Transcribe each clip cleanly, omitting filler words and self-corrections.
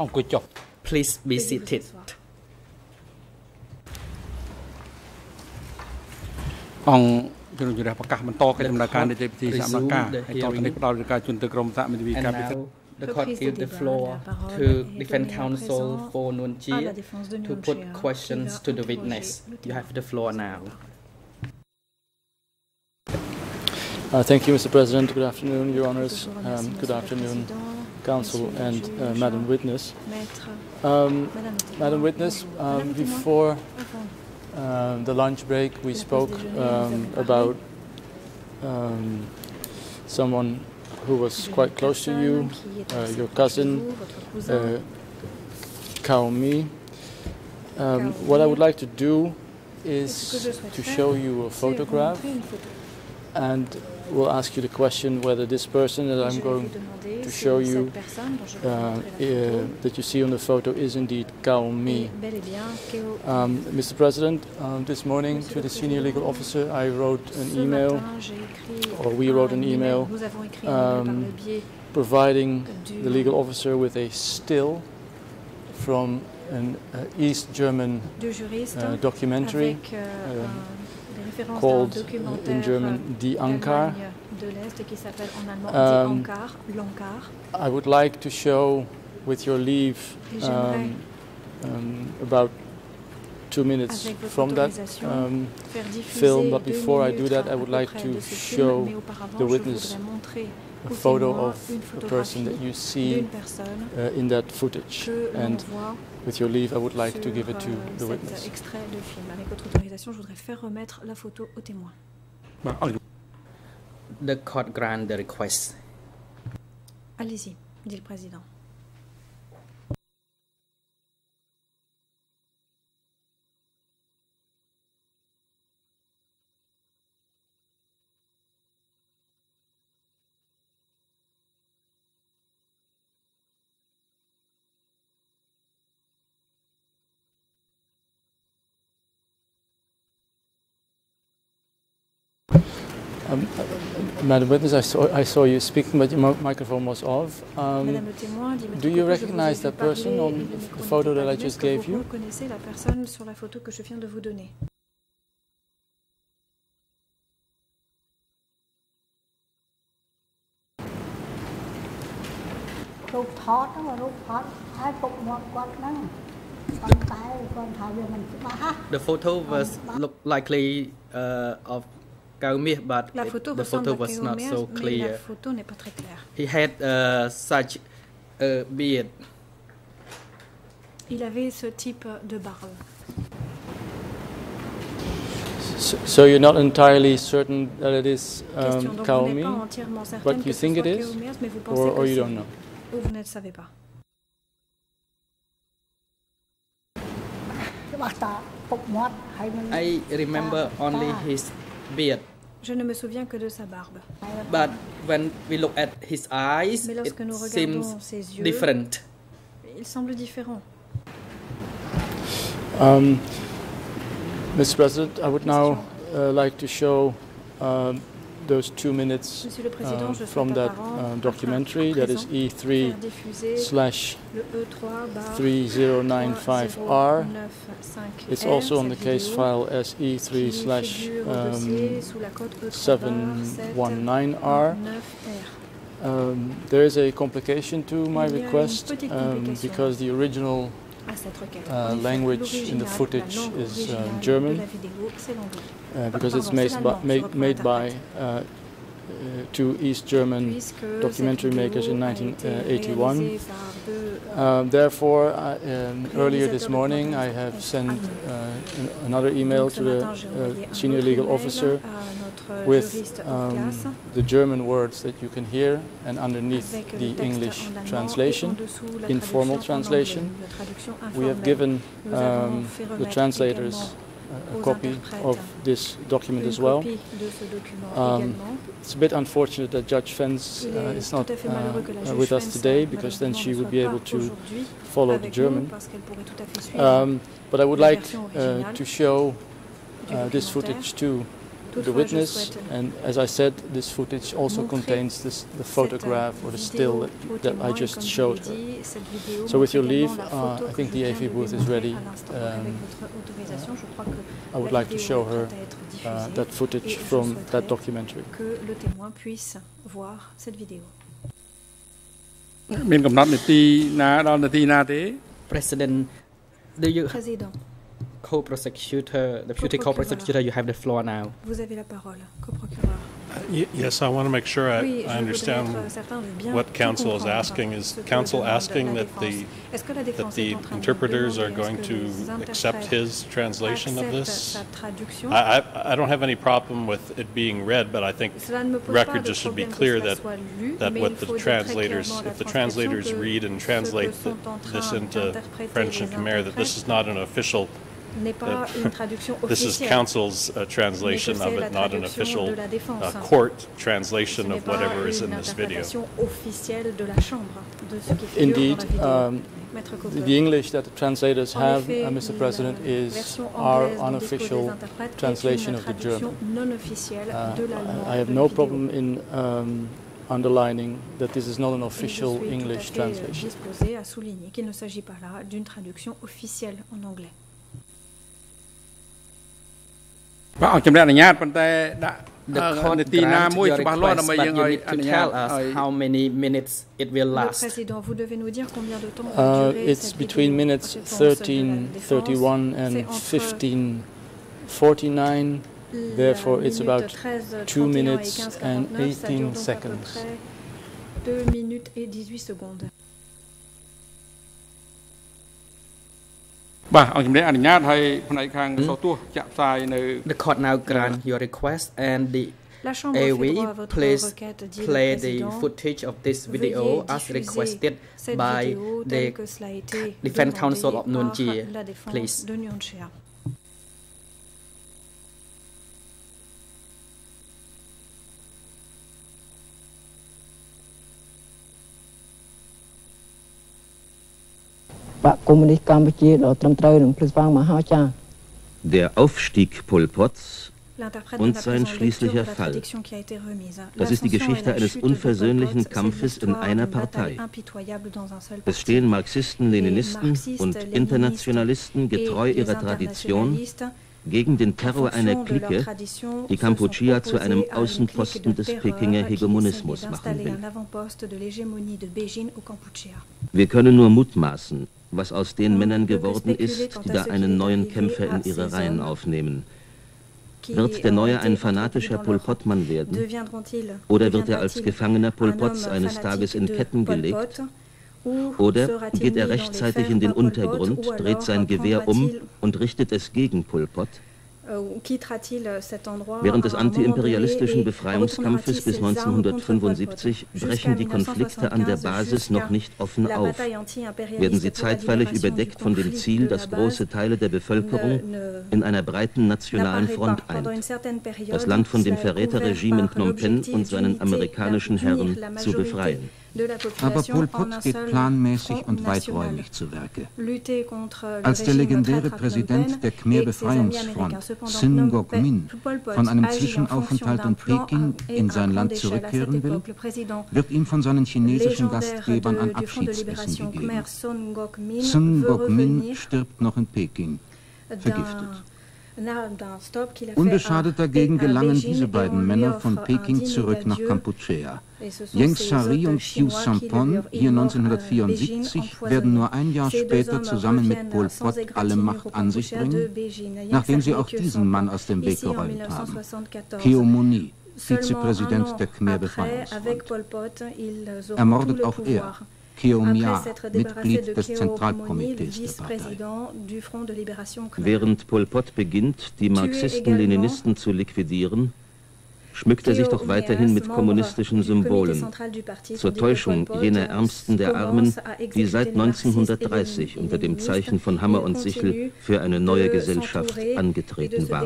Please be seated. អង្គជំនុំជម្រះប្រកាសបន្តកិច្ចដំណើរការនៃពិធីសកម្មភាពហើយតទៅនេះផ្ដល់ការជូនទៅក្រុមសហមេធាវីការពិសេស The court gives the floor to Defense Counsel for Nuon Chea to put questions to the witness. You have the floor now. Thank you, Mr. President. Good afternoon, Your Honours. Good afternoon, Counsel and Madam Witness. Madam Witness, before the lunch break, we spoke about someone who was quite close to you, your cousin, Kaomi. What I would like to do is to show you a photograph, and we'll ask you the question whether this person that I'm going to show you, that you see on the photo, is indeed Kaomi. Mr. President, this morning to the senior legal officer, I wrote an email, or we wrote an email, providing the legal officer with a still from an East German documentary called in German Die Ankar. I would like to show, with your leave, about 2 minutes from that film, but before I do that, I would like to show the witness a photo of the person that you see in that footage, and with your leave I would like to give it to the witness. The court grant the request. Allez-y, dit le président. Madam Witness, I saw you speaking, but your microphone was off. Do you recognize that person on the photo that I just gave you? Vous reconnaissez la personne sur la photo que je viens de vous donner? The photo was look likely of Kaomi, but the photo was not so clear. He had such a beard. Il avait ce type de barbe. So you're not entirely certain that it is Kaomi, but you think it is, or you don't know? Ou vous ne le savez pas. I remember only his beard. Je ne me souviens que de sa barbe. But when we look at his eyes, Mais lorsque it nous seems regardons ses yeux, different. il semble différent. Mr. President, I would now like to show those 2 minutes from that documentary, that is E3/3095R. It's also on the case file as E3/719R. There is a complication to my request because the original language in the footage is German, because it's made by two East German documentary makers in 1981. Therefore, earlier this morning I have sent another email to the senior legal officer with the German words that you can hear, and underneath the English translation, informal translation. We have given the translators a copy of this document as well. It's a bit unfortunate that Judge Fens is not with us today, because then she would be able to follow the German. But I would like to show this footage to the witness. And as I said, this footage also contains the photograph or the still that I just showed her. So with your leave, I think the AV booth is ready. I would like to show her that footage from that documentary. មានកំណត់នាទីណាដល់នាទីណាទេ President, do you co-prosecutor, deputy co-prosecutor, you have the floor now. Vous avez la parole, co-procureur. Yes, I want to make sure I understand what counsel is asking. Is counsel asking that the interpreters are going to accept his translation of this? I don't have any problem with it being read, but I think the record just should be clear that what the translators, if the translators read and translate this into French and Khmer, that this is not an official. This is counsel's translation of it, not an official court translation of whatever is in this video. Indeed, the English that the translators have, Mr. President, is our unofficial translation of the German. I have no problem in underlining that this is not an official English translation. The court tell us how many minutes it will last. It's between minutes 13:31 and 15:49. Therefore, it's about 2 minutes and 18 seconds. 2 minutes et 18 secondes. The court now grant your request and the AV please play the footage of this video as requested by the Defense Counsel of Nuon Chea, please. Der Aufstieg Pol Pots und sein schließlicher Fall. Das ist die Geschichte eines unversöhnlichen Kampfes in einer Partei. Es stehen Marxisten, Leninisten und Internationalisten getreu ihrer Tradition gegen den Terror einer Clique, die Kampuchea zu einem Außenposten des Pekinger Hegemonismus machen will. Wir können nur mutmaßen, was aus den Männern geworden ist, die da einen neuen Kämpfer in ihre Reihen aufnehmen. Wird der Neue ein fanatischer Pol Pot-Mann werden? Oder wird er als Gefangener Pol Pots eines Tages in Ketten gelegt? Oder geht er rechtzeitig in den Untergrund, dreht sein Gewehr um und richtet es gegen Pol Pot? Während des antiimperialistischen Befreiungskampfes bis 1975 brechen die Konflikte an der Basis noch nicht offen auf. Werden sie zeitweilig überdeckt von dem Ziel, dass große Teile der Bevölkerung in einer breiten nationalen Front eint, das Land von dem Verräterregime in Phnom Penh und seinen amerikanischen Herren zu befreien. Aber Pol Pot geht planmäßig und weiträumig zu Werke. Als der legendäre Präsident der Khmer-Befreiungsfront, Sin Ngoc Min, von einem Zwischenaufenthalt in Peking in sein Land zurückkehren will, wird ihm von seinen chinesischen Gastgebern ein Abschiedsessen gegeben. Sin Ngoc Min stirbt noch in Peking, vergiftet. Unbeschadet dagegen gelangen diese beiden Männer von Peking zurück nach Kampuchea. Ieng Sary und Khieu Samphan, hier 1974, werden nur ein Jahr später zusammen mit Pol Pot alle Macht an sich bringen, nachdem sie auch diesen Mann aus dem Weg geräumt haben. Keo Moni, Vizepräsident der Khmer-Befreiungsfront. Ermordet auch er. Keo Mia, Mitglied des Zentralkomitees der Partei. Während Pol Pot beginnt, die Marxisten-Leninisten zu liquidieren, schmückt er sich doch weiterhin mit kommunistischen Symbolen, zur Täuschung jener Ärmsten der Armen, die seit 1930 unter dem Zeichen von Hammer und Sichel für eine neue Gesellschaft angetreten waren.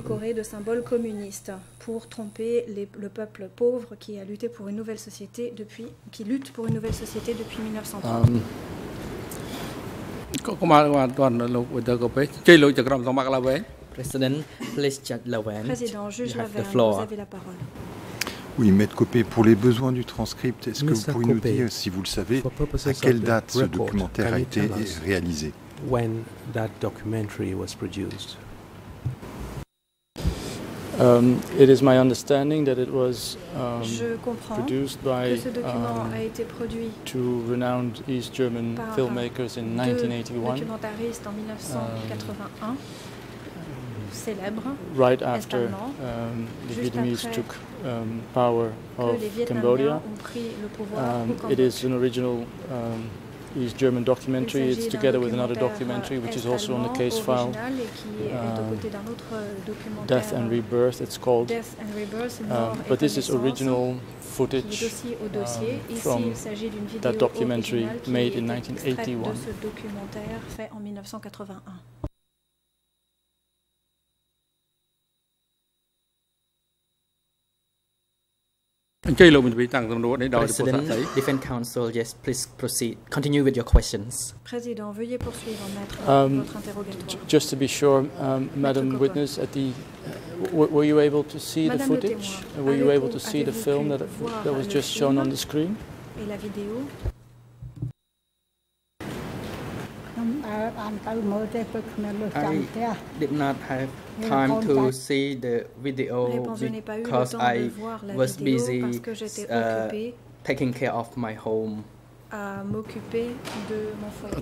President, please Judge Laverne. Président, juge Laverne, vous avez la parole. Oui, Maître Copé, pour les besoins du transcript, est-ce que vous pourriez nous dire, si vous le savez, à quelle date ce documentaire a été réalisé? When that documentary was produced. It is my understanding that it was produced by two renowned East German filmmakers in 1981. Documentaristes en 1981, célèbres, right after the Vietnamese took power of Cambodia. It is an original East German documentary. It's together with another documentary which is also on the case file, Death and Rebirth it's called. But this is original footage from that documentary made in 1981. President, Defense Counsel, yes, please proceed. Continue with your questions. Président, veuillez poursuivre, maître, votre interrogatoire. Just to be sure, Madam Witness, at the were you able to see the footage? Were you able to see the film that was just shown on the screen? Et la vidéo? I did not have time to see the video because I was busy taking care of my home. À m'occuper de mon foyer.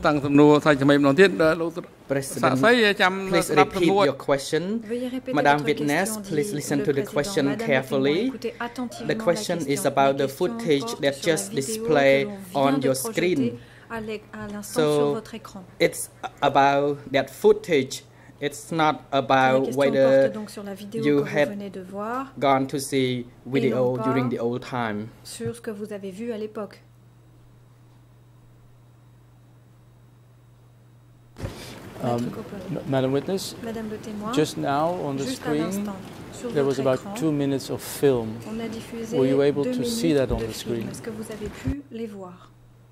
President, please repeat your question. Madam Witness, please listen to the question carefully. The question is about the footage that just displayed on your screen. So it's about that footage. It's not about whether you have gone to see video during the old time. Sur ce que vous avez vu à l'époque. Madam Witness, just now on the screen there was about 2 minutes of film. Were you able to see that on the screen? Est-ce que vous avez pu les voir?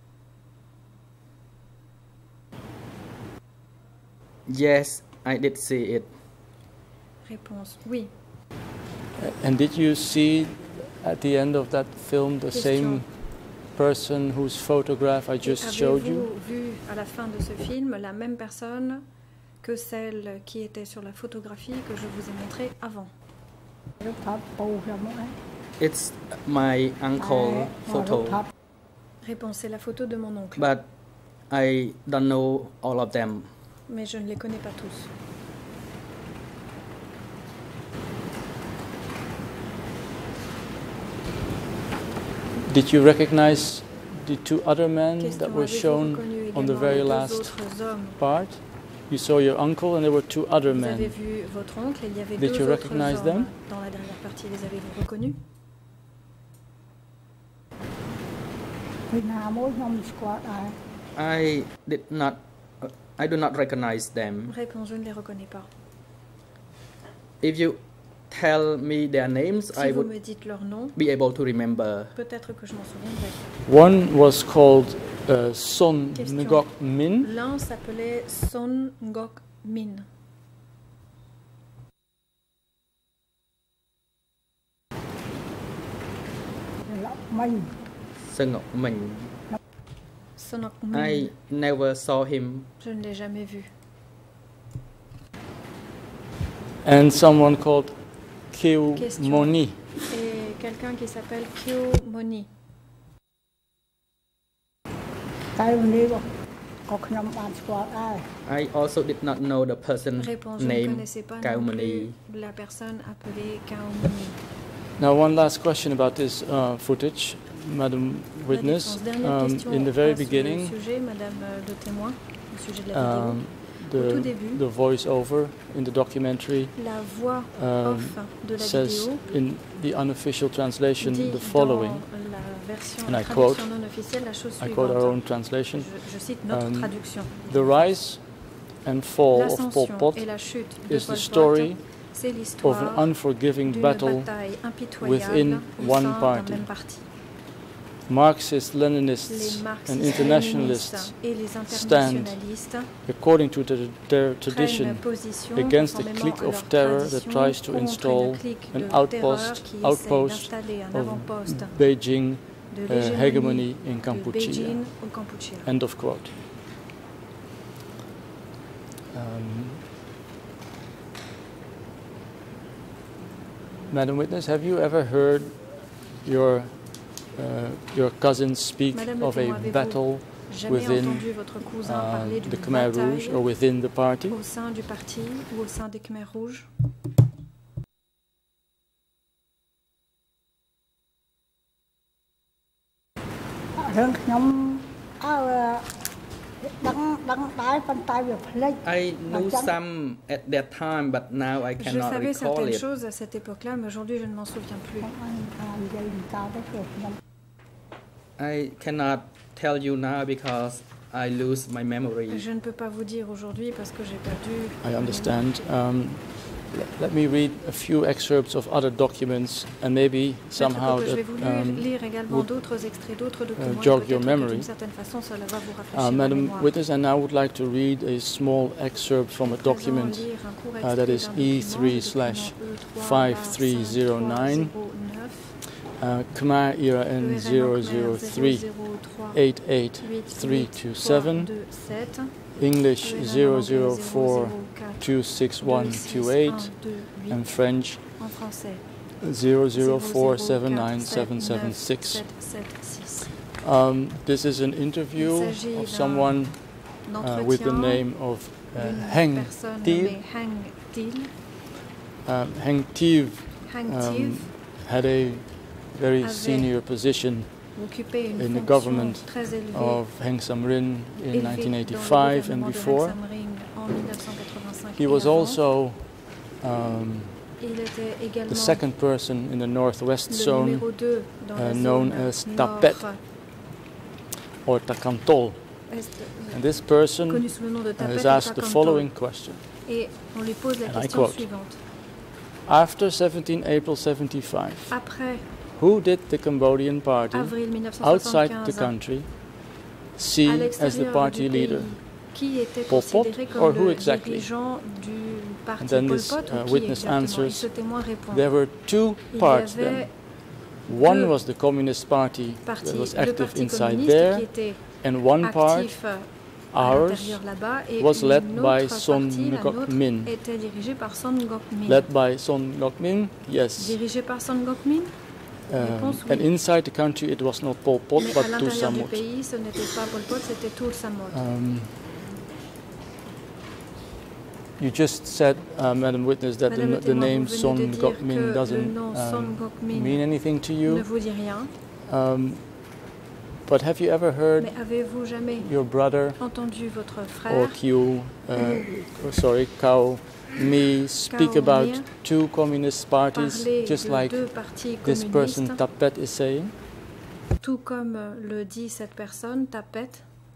Yes, I did see it. Réponse, oui. And did you see at the end of that film the same person whose photograph I just showed you? Avez-vous vu à la fin de ce film la même personne que celle qui était sur la photographie que je vous ai montrée avant? It's my uncle's photo. Réponse, c'est la photo de mon oncle. But I don't know all of them. Mais je ne les connais pas tous. Did you recognize the two other men that were shown on the very last part? You saw your uncle and there were two other men. Vous avez vu votre oncle et il y avait Did you recognize them? Dans la dernière partie, les avez-vous reconnus? I do not recognize them. Réponse, je ne les reconnais pas. If you tell me their names, si I vous would me dites leur nom, be able to remember. Peut-être que je m'en souviendrai. One was called Son Ngoc Min. L'un s'appelait Son Ngoc Min. Son Ngoc Min. I never saw him. Je ne l'ai jamais vu. And someone called Keo Moni. Et quelqu'un qui s'appelle Keo Moni. I also did not know the person named Kao Moni. La personne appelée Kao Moni. Now one last question about this footage, Madam Witness. In the very beginning, the voice-over in the documentary says in the unofficial translation the following, and I quote our own translation, the rise and fall of Pol Pot is the story of an unforgiving battle within one party. Marxist, Leninists and internationalists stand, according to their tradition, against the clique of terror that tries to install an outpost of Beijing hegemony in Kampuchea. End of quote. Madam Witness, have you ever heard your cousin speak of a battle within the Khmer Rouge or within the party? Au sein du parti ou au sein des Khmer Rouges? I knew some at that time, but now I cannot recall it. Je savais certaines choses à cette époque-là, mais aujourd'hui je ne m'en souviens plus. I cannot tell you now because I lose my memory. Je ne peux pas vous dire aujourd'hui parce que j'ai perdu. I understand. Let me read a few excerpts of other documents and maybe somehow that would jog your memory. Madam Witness, I now would like to read a small excerpt from a document that is E3/5309, Khmer era N 003-88327, English 004-26128, and French 004-79776. This is an interview of someone with the name of Heng Thieu. Heng Thieu had a very senior position in the government of Heng Samrin in 1985 and before. He was also the second person in the northwest zone known as Tapet or Takantol. And this person is asked the following question, and I quote, after 17 April 75, who did the Cambodian party outside the country see as the party leader? Pol Pot or who exactly? And then this witness answers, there were two parts then. One was the Communist Party that was active inside there, and one part, ours, was led by Son Ngoc Min. Led by Son Ngoc Min, yes. And inside the country it was not Pol Pot but Thu Samut. You just said, Madam Witness, that the name Son Ngoc Min doesn't mean anything to you. But have you ever heard your brother or Cao Mi speak about two communist parties, just like this person Tapet is saying? Tout comme le dit cette personne, Tapet.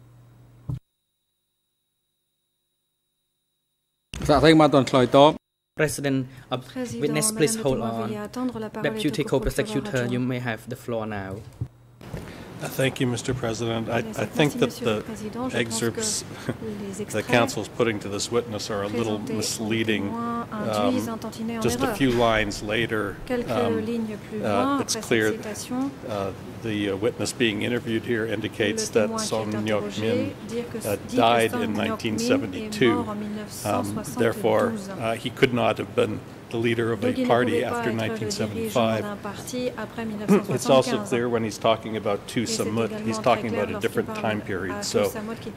President, witness, please hold on. Deputy Co-Prosecutor, you may have the floor now. Thank you, Mr. President. I think that the excerpts the counsel is putting to this witness are a little misleading. Just a few lines later, it's clear the witness being interviewed here indicates that Son Ngoc Min died in 1972. Therefore, he could not have been the leader of a party after 1975. It's also clear when he's talking about Thu Samut, he's talking about a different time period. So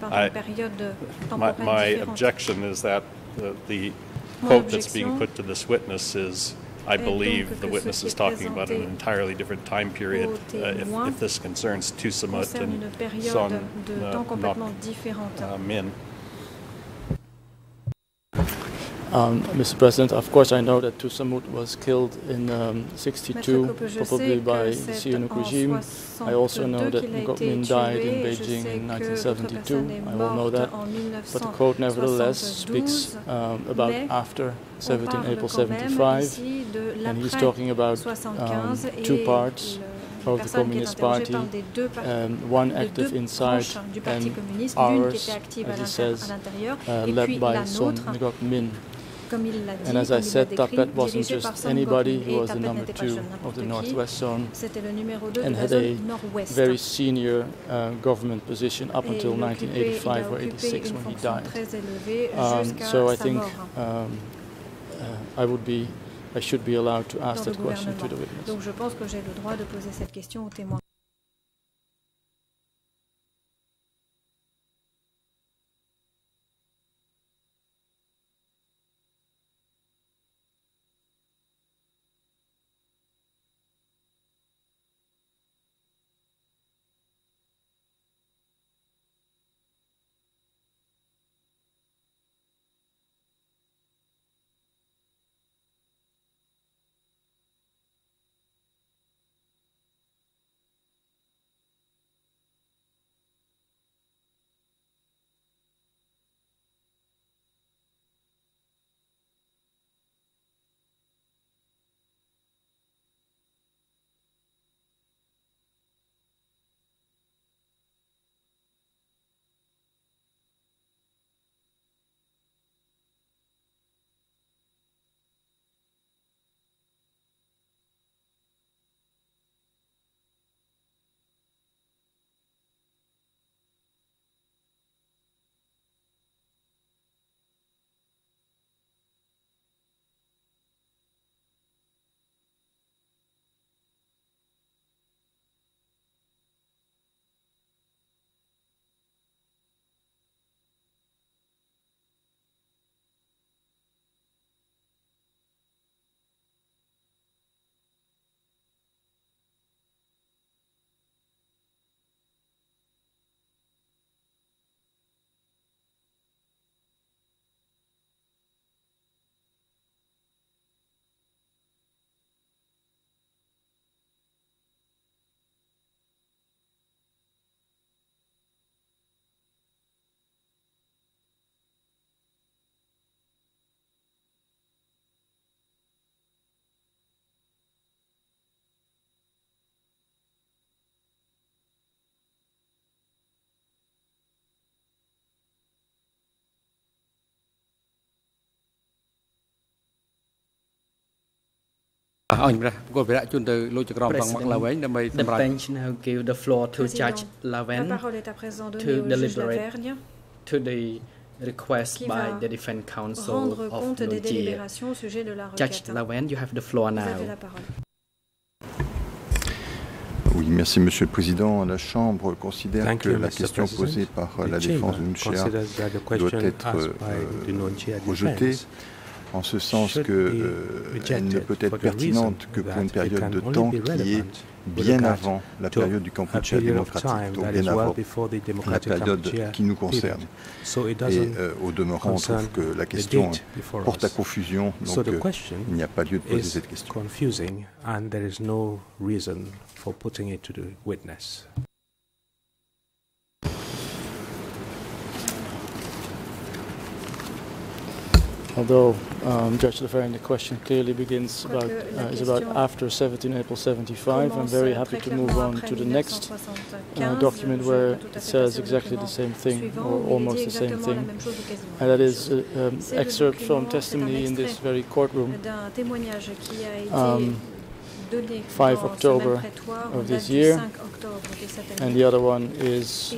my objection is that the quote that's being put to this witness is, I believe the witness is talking about an entirely different time period if this concerns Thu Samut and Son Ngoc Min. Mr. President, of course I know that Thu Samut was killed in 1962, probably by the Sihanouk regime. I also know that Ngoc Min died in Beijing in 1972. I all know that. But the quote nevertheless speaks about after 17 April 75, and he's talking about two parts. of the Communist Party, one active inside and ours, as he says, led by Son Ngoc-min. And as I said, Tapet wasn't just anybody, he was the number 2 of the Northwest Zone and had a very senior government position up until 1985 or 86 when he died. So I think I should be allowed to ask that question to the witness. Donc je pense que j'ai le droit de poser cette question au témoin. The bench now give the floor to Judge Laven to deliberate to the request by the defense counsel of Nigeria. Judge Laven, you have the floor now. Oui, merci Monsieur le Président. La Chambre considère que la question posée par la défense de Nunchia doit être rejetée, en ce sens qu'elle ne peut être pertinente que pour une période de temps qui est bien avant la période du Kampuchea démocratique, donc bien avant la période qui nous concerne. Et au demeurant, on trouve que la question porte à confusion, donc il n'y a pas lieu de poser cette question. Although Judge Lavergne, the question clearly begins about is about after 17 April 75. I'm very happy to move on to the next document where it says exactly the same thing, or almost the same thing, and that is an excerpt from testimony in this very courtroom. 5 October of this year, and the other one is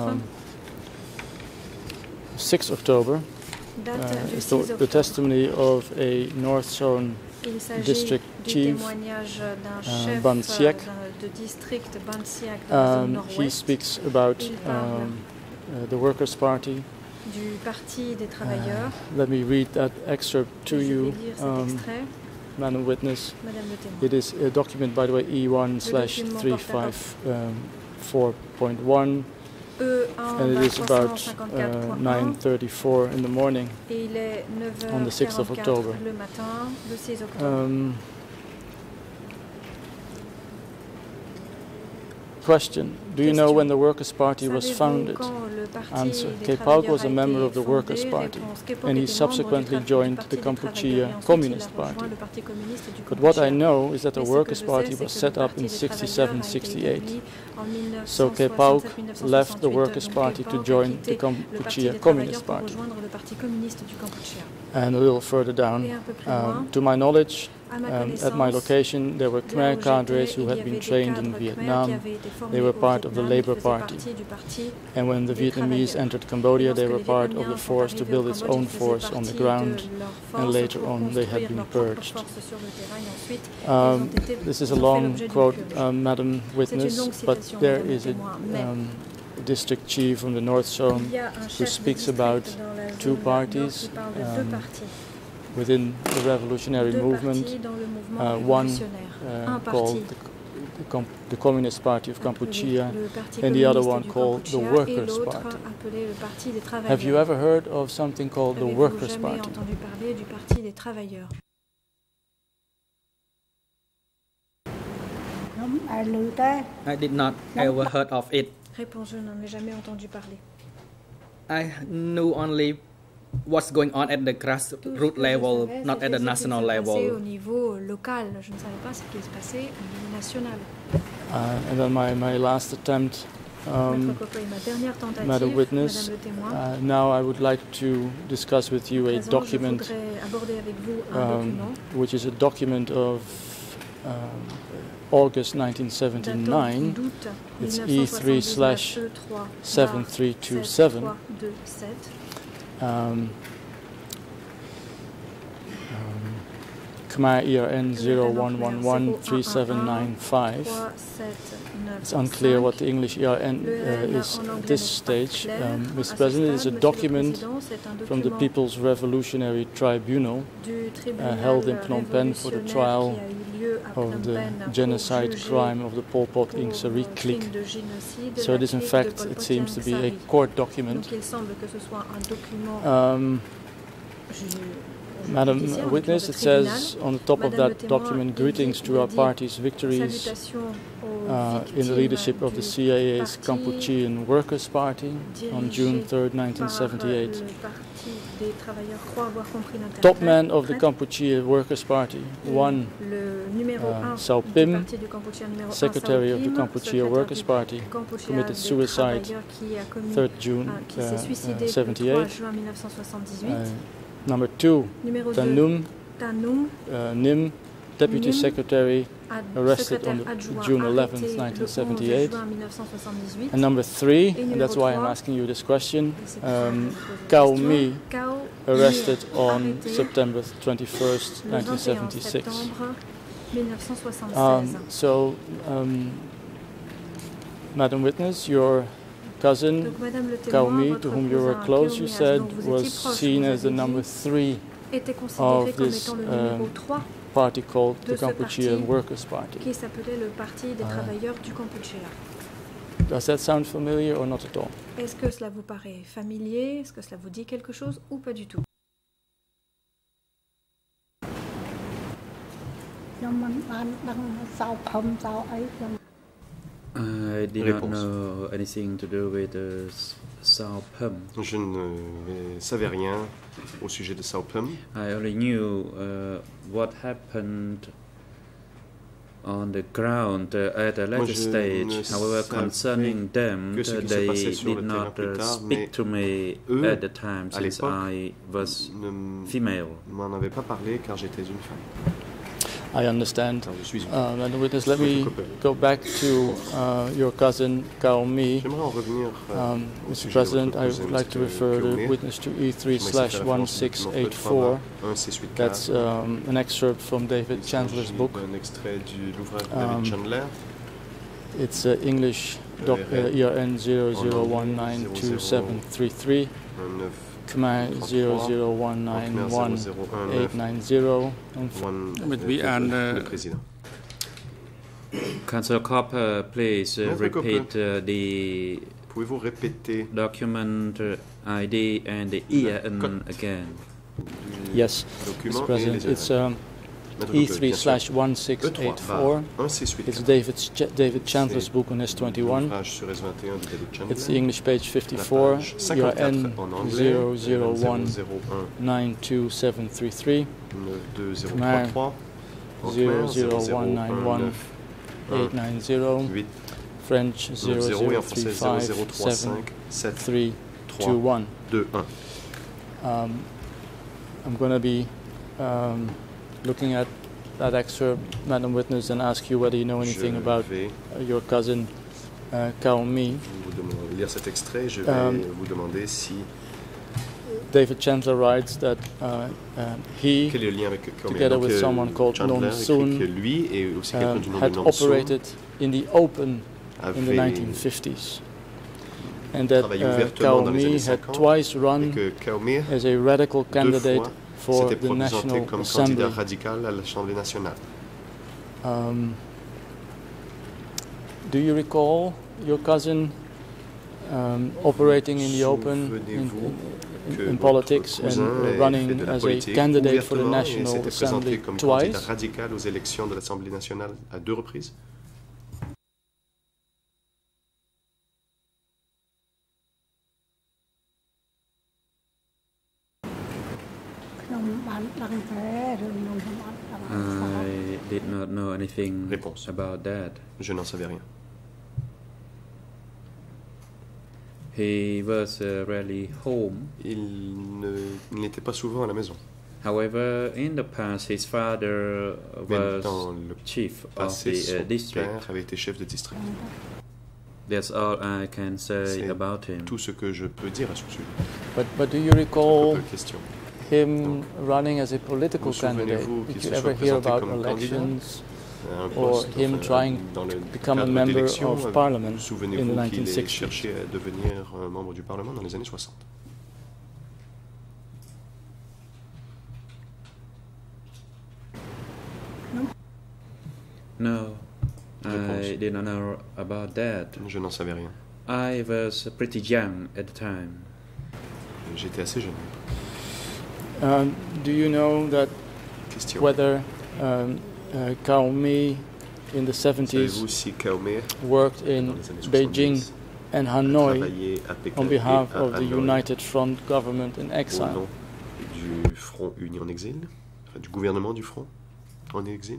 6 October. It's the testimony of a North Zone district chief, Ban Siek. He speaks about the Workers' Party. Let me read that excerpt to you, Madam Witness. It is a document, by the way, E1/354.1. And it is about 9:34 in the morning on the 6th of October. Question: do you know when the Workers' Party was founded? Answer. Kay Pauk was a member of the Workers' Party, and he subsequently joined the Kampuchea Communist Party. But what I know is that the Workers' Party was set up in 67-68. So Kay Pauk left the Workers' Party to join the Kampuchea Communist Party. And a little further down, to my knowledge, at my location there were Khmer cadres who had been trained in Vietnam. They were part of the Labour Party. And when the Vietnamese entered Cambodia, they were part of the force to build its own force on the ground, and later on they had been purged. This is a long quote, Madam Witness, but there is a district chief from the North Zone who speaks about two parties within the revolutionary movement, one called the Communist Party of Kampuchea and the other one called the Workers' Party. Have you ever heard of something called the Workers' Party? I did not ever heard of it. Réponse, je n'en ai jamais entendu parler. I knew only what's going on at the grassroots level, not at the national level. Au niveau local, je ne savais pas ce qui se passait au niveau national. And then my last attempt, Madam Witness, now I would like to discuss with you a document, which is a document of August 1979. It's E3/7327. Khmer ERN 01113795. It's unclear what the English ERN is at this stage. Mr. President, it's a document from the People's Revolutionary Tribunal held in Phnom Penh for the trial of the genocide crime of the Pol Pot Ieng Sary clique. So it is in fact, it seems to be a court document. Madam Witness, it says on the top of that document, greetings to our party's victories in the leadership of the CIA's Kampuchean Workers' Party on June 3rd, 1978. Top man of the Kampuchea Workers' Party, one Sao Pim, secretary of the Kampuchea Workers' Party, committed suicide 3rd June 1978. Number 2, Tan Num Nim, Deputy Secretary, arrested on June 11th, 1978. And number 3, and that's why I'm asking you this question, Cao Mi, arrested on September 21st, 1976. Madam Witness, your cousin, Cao Mi, to whom you were close, you said, was seen as the number 3 of this party called the Kampuchean Workers' Party. Does that sound familiar or not at all? Est-ce que cela vous paraît familier? Est-ce que cela vous dit quelque chose ou pas du tout? I did not know anything to do with Sao Pem. Je ne savais rien au sujet de Sao Pem. I only knew what happened on the ground at a later stage. However, concerning them, they did not speak to me at the time since I was female. Ne m'en avait pas parlé car j'étais une femme. I understand. Madam Witness, let me go back to your cousin Cao Mi. Mr. President, I would like to refer the witness to E3/1684. That's an excerpt from David Chandler's book. It's English ERN 00192733. Khmer 00191890. Councillor Copper, please repeat the document ID and the ERN again. Yes, Mr. President, it's E3/1684. It's David Chandler's book on S21. It's the English page 54. URN 001-92733. Khmer 00191-890. French 0035-7321. I'm going to be looking at that excerpt, Madam Witness, and ask you whether you know anything about your cousin Cao Mi. Lire cet extrait, je vais vous demander si David Chandler writes that he, together with someone called Non Sun, had operated in the open in the 1950s. And that Cao Mi had twice run as a radical candidate for the National Assembly. Do you recall your cousin operating in the open in politics and running as a candidate for the National Assembly twice? I did not know anything about that. Je n'en savais rien. He was rarely home. Il n'était pas souvent à la maison. However, in the past, his father was chief of the district. Avait été chef de district. That's all I can say about him. Tout ce que je peux dire à ce sujet. But do you recall him running as a political candidate? Did you ever hear about elections or him trying to become a member of parliament in the 1960s? Cherché à devenir membre du Parlement dans les années 60. No, I did not know about that. Je n'en savais rien. I was pretty young at the time. J'étais assez jeune. Do you know that whether Cao Mi in the 70s worked in Beijing and Hanoi on behalf of the United Front government in exile? Du Front uni en exil, enfin, du gouvernement du Front en exil?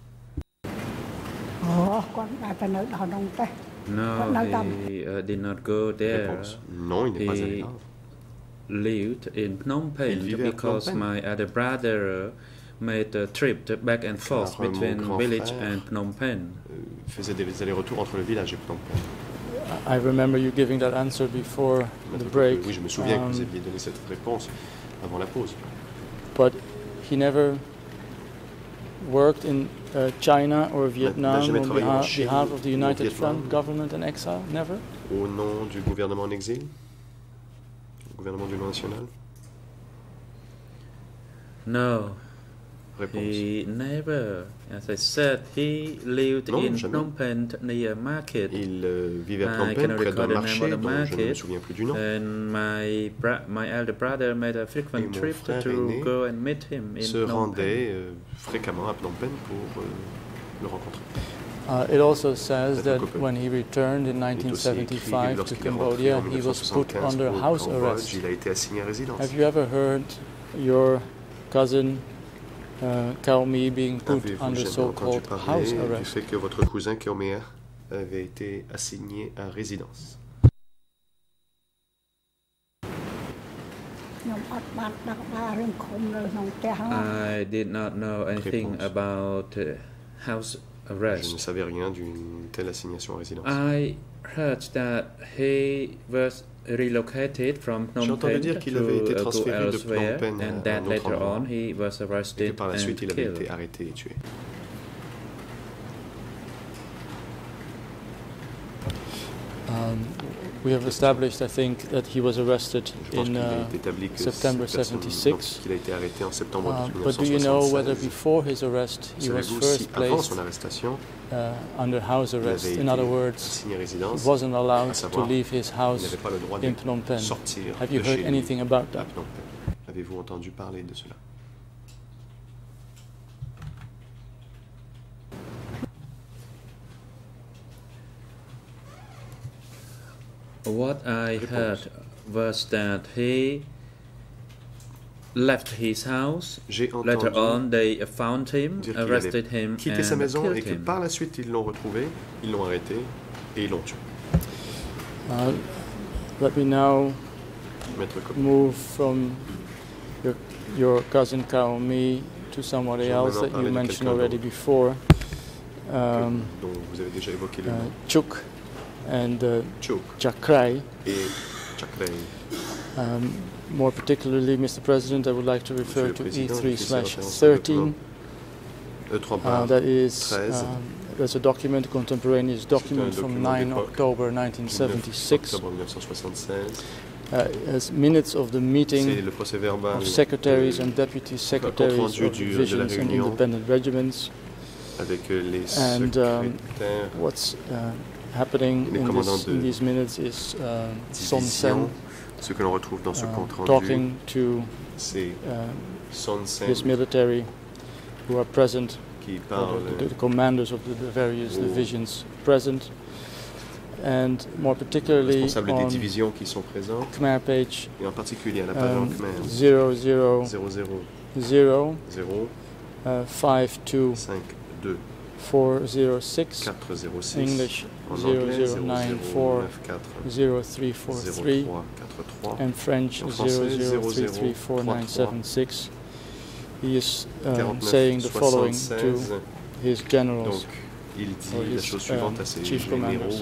No, he did not go there. Non, il n'est pas allé là. Lived in Phnom Penh because my other brother made a trip back and forth between village and Phnom Penh. Faisait des allers-retours entre le village et Phnom Penh. I remember you giving that answer before the break. Oui, je me souviens que vous aviez donné cette réponse avant la pause. But he never worked in China or Vietnam on behalf of the United Front government in exile? Never? Au nom du gouvernement en exil? Gouvernement d'union nationale? No. Réponse. He never. As I said, he lived in Phnom Penh near market. Il vivait à Phnom Penh près d'un marché dont je ne me souviens plus du nom. And my elder brother made a frequent trip to go and meet him in se rendait fréquemment à Phnom Penh pour le rencontrer. It also says that when he returned in 1975 to Cambodia, he was put under house arrest. Have you ever heard your cousin Cao Mi being put under so-called house arrest? Du fait que votre cousin Cao Mi avait été assigné à résidence. I did not know anything about house arrest. Je ne savais rien d'une telle assignation à résidence. I heard that he was relocated from Phnom Penh to elsewhere, and that later on he was arrested and par la suite, il avait killed. été arrêté et tué. We have established, I think, that he was arrested in September 76. But do you know whether before his arrest he was first placed under house arrest? In other words, he wasn't allowed to leave his house in Phnom Penh. Have you heard anything about that? Avez-vous entendu parler de cela? What I heard was that he left his house. Later on, they found him, arrested him, quitté sa maison and et que par la suite ils l'ont retrouvé, ils l'ont arrêté et ils l'ont tué. Let me now move from your cousin Kaomi to somebody else that you mentioned already before. Dont vous avez déjà évoqué le nom. Chuk and Chakrai. Et Chakrai. More particularly, Mr. President, I would like to refer to E3/13. That is, there's a document, a contemporaneous document from 9 October 1976. As minutes of the meeting of secretaries and deputy secretaries of divisions and independent regiments. And what's happening in these minutes is Son Sen talking to his military who are present, the commanders of the various divisions present, and more particularly on Khmer page 000-52406, English 00940343, and French 00334976. He is saying the following to his generals, or his chief commanders.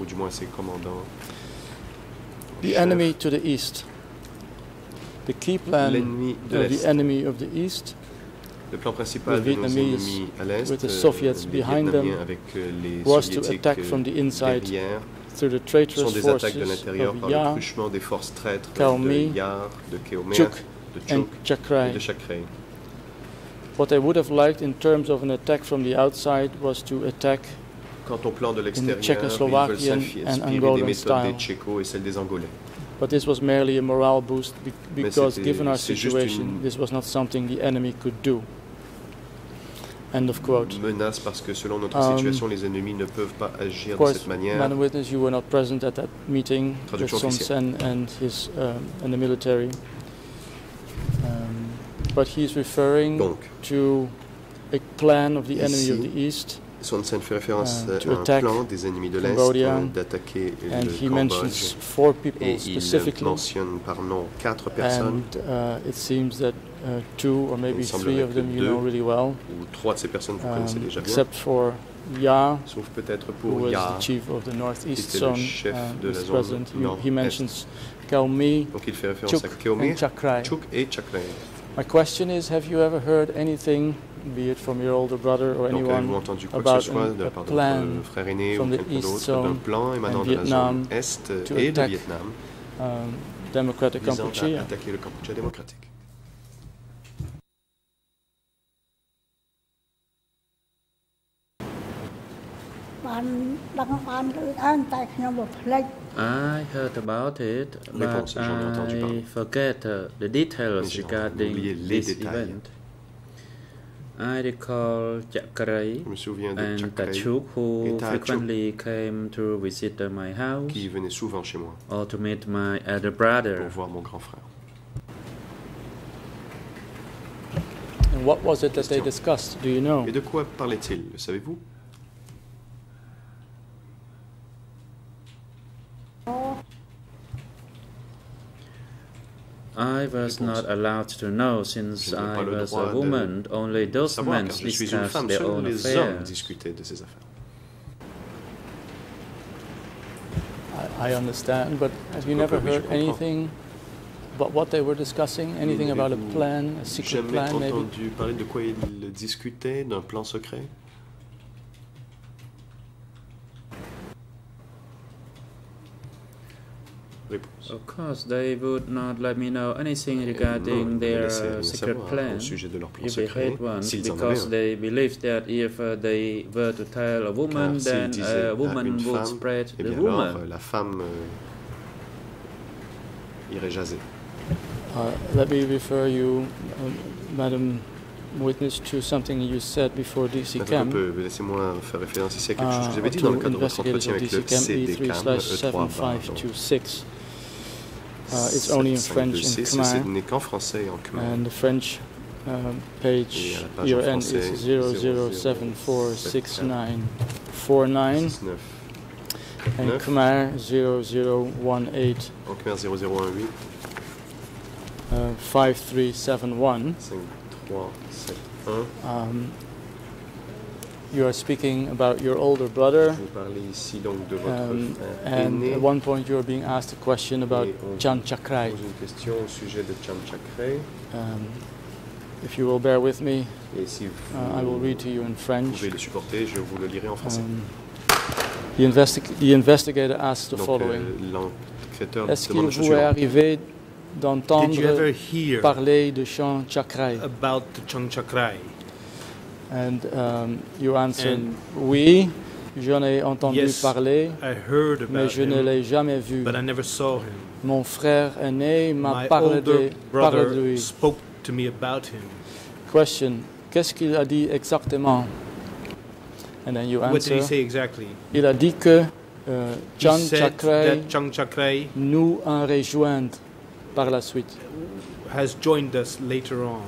The enemy to the east. The key plan of the enemy of the east, the Vietnamese with the Soviets behind them, was to attack from the inside through the traitorous forces of Ya, Kaomi, Chuk and Chakrai. What they would have liked in terms of an attack from the outside was to attack in the Czechoslovakian and Angolan style. But this was merely a morale boost because given our situation, this was not something the enemy could do. End of quote. Menace parce que selon notre situation, les ennemis ne peuvent pas agir de cette manière. Madam Witness, you were not present at that meeting with Son Sen and his and the military. But he's referring to a plan of the enemy of the East. Son Sen fait référence à un plan des ennemis de l'Est d'attaquer le Cambodge. Et il mentionne par nom 4 personnes. And it seems that 2 or maybe 3 of them you know really well. Ou 3 de ces personnes vous connaissez déjà bien. Except for Ya, sauf peut-être who pour was Ya, the chief of the Northeast qui était Zone, le chef de la zone President. Nord-Est. He mentions Kaomi, Donc il fait référence à Kaomi, Chuk et Chakrai. My question is, have you ever heard anything, be it from your older brother or anyone, about a plan from the East Zone and Vietnam to attack democratic Kampuchea? Attaquer le Kampuchea démocratique. I heard about it, but I forget the details regarding this event. I recall Chakrai and Tachuk, who frequently came to visit my house or to meet my elder brother. And what was it that they discussed? Do you know? Et de quoi parlait-il? Le savez-vous? I was not allowed to know since I was a woman. Only those men discussed their own affairs. I understand, but have you never heard anything about what they were discussing? Anything about a plan, a secret plan, maybe? Jamais entendu parler de quoi ils discutaient, d'un plan secret? Of course, they would not let me know anything regarding their secret plan, if they had one, because they believed that if they were to tell a woman, then a woman would spread the woman. La femme irait jaser. Let me refer you, Madam witness to something you said before DC Camp. Laissez-moi faire référence ici à quelque chose que vous avez dit dans le cadre de votre entretien avec le CDCAM E3/7526. It's only in French and Khmer. Ce n'est qu'en français et en Khmer. And the French page year end is 00746949. And Khmer 0018. En Khmer 0018. 5371. 5371. You are speaking about your older brother. Vous parlez ici donc de votre frère and aîné. at one point you are being asked a question about Chan Chakrai. Une question au sujet de Chan Chakrai. If you will bear with me, et si I will read to you in French. Vous pouvez le supporter, je vous le lirai en français. The investigator asked the following. Est-ce qu'il vous est arrivé d'entendre parler de Chan Chakrai? About the Chan Chakrai. And you answered, oui, j'en ai entendu parler, mais je ne l'ai jamais vu. But I never saw him. Mon frère aîné m'a parlé de lui. Spoke to me about him. Question, qu'est-ce qu'il a dit exactement? And then you answer, what did he say exactly? Il a dit que Chan Chakrai nous a rejoint par la suite. Has joined us later on.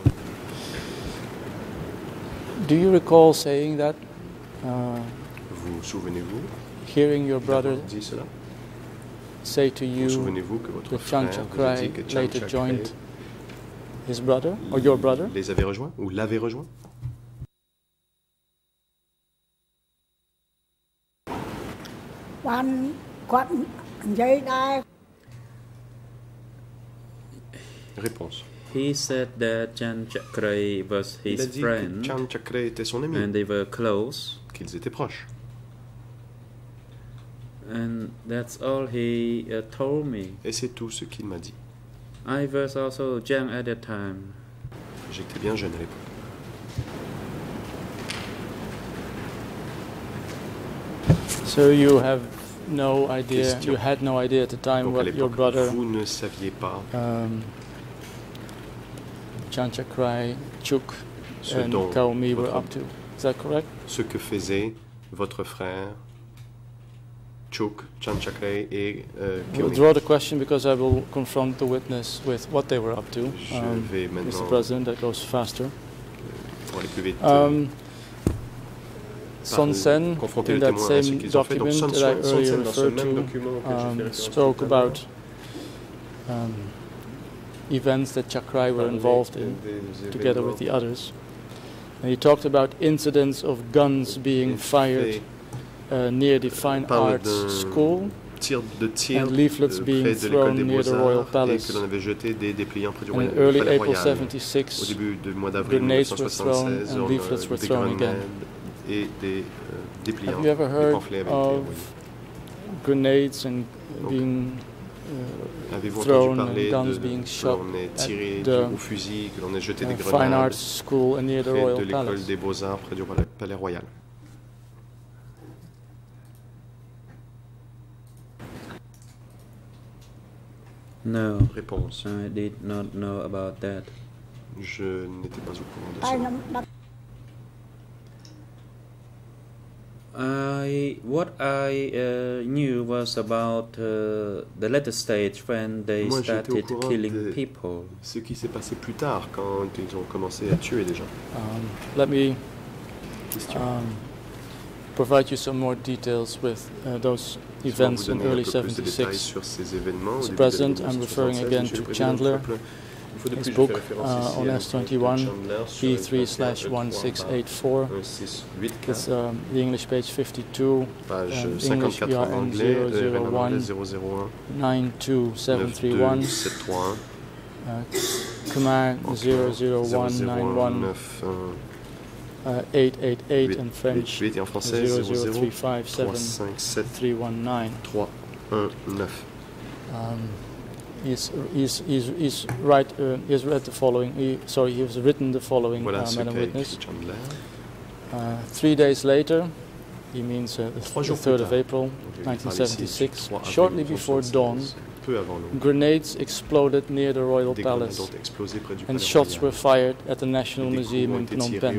Do you recall saying that? Vous souvenez-vous? Hearing your brother say to you that Chan Chakrai later joined his brother or your brother? Les avait rejoints ou l'avait rejoint? Réponse. He said that Chan Chakrai was his friend. Chan Chakrai était son ami. And they were close. Qu'ils étaient proches. And that's all he told me. Et c'est tout ce qu'il m'a dit. I was also young at that time. J'étais bien jeune à l'époque. So you have no idea. You had no idea at the time donc, what your brother. Vous ne saviez pas. Chan Chakrai, Chuk, and Kaomi were up to. Is that correct? Ce que faisait votre frère Chuk, Chan Chakrai et Kaomi. We'll draw the question because I will confront the witness with what they were up to. Mr. President, that goes faster. Son Sen, in that same document that I earlier referred to, spoke about events that Chakrai were involved in, together with the others. And he talked about incidents of guns being fired near the Fine Arts School and leaflets being thrown near the Royal Palace. And in early April 76, grenades were thrown and leaflets were thrown again. Have you ever heard of grenades and being thrown and guns being shot at the Fine Arts School and near the Royal Palace? No. Réponse. I did not know about that. Je n'étais pas au courant de ça. What I knew was about the later stage when they started killing people. Ce qui s'est passé plus tard quand ils ont commencé à tuer des gens. Let me provide you some more details with those events in early 76. Mr. President, I'm referring again to Chandler. His book on S21, P3/1684. It's the English page 52, English ERN 001-92731, Khmer 00191 888, and French 003573119. He's read the following. He has written the following, Madam Witness. 3 days later, he means the 3rd of April, 1976, shortly before dawn, grenades exploded near the royal palace, and shots were fired at the National Museum in Phnom Penh.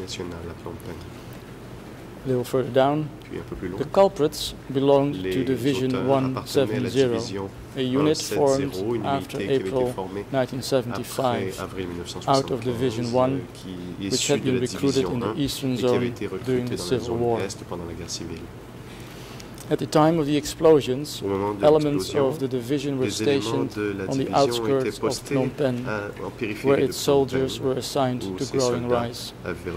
A little further down, the culprits belonged to Division 170, a unit formed after April 1975 out of Division 1, which had been recruited in the Eastern Zone during the Civil War. At the time of the explosions, elements of the division were stationed on the outskirts of Phnom Penh, where its soldiers were assigned to growing rice.